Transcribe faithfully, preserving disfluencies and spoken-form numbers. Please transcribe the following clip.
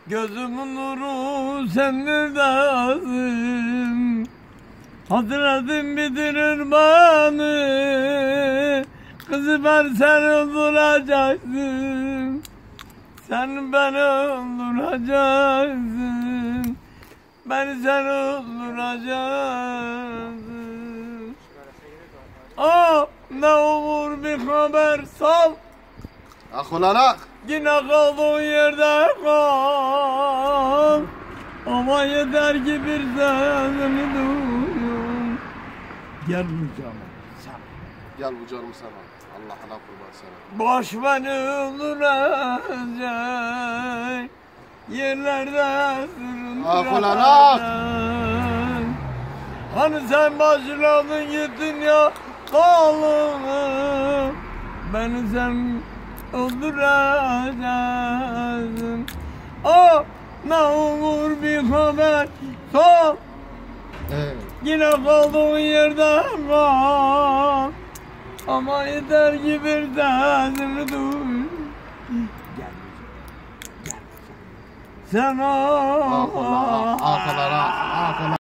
Gözümün nuru senlerdesin. Hasretin bitirir beni. Kızı ben sen öldüreceksin. Sen beni öldüreceksin. Beni sen öldüreceksin. Ah, ne olur bir haber sal. Ak olarak. Yine kaldığın yerde kal. Ama yeter ki bir sesini duyun. Gel canım sen. Gel bu canım sana. Allah'ına kurban sana. Boş beni öldürecek. Yerlerde Ak olarak. Hani sen başladın gittin ya kalını. Beni sen öldüreceksin. Ah, ne olur bir haber sor. Evet. Yine kaldığın yerde kal. Ama yeter ki bir sesini duy. Gel, gel. Sen Ah olarak. Ah olarak. Ah olarak.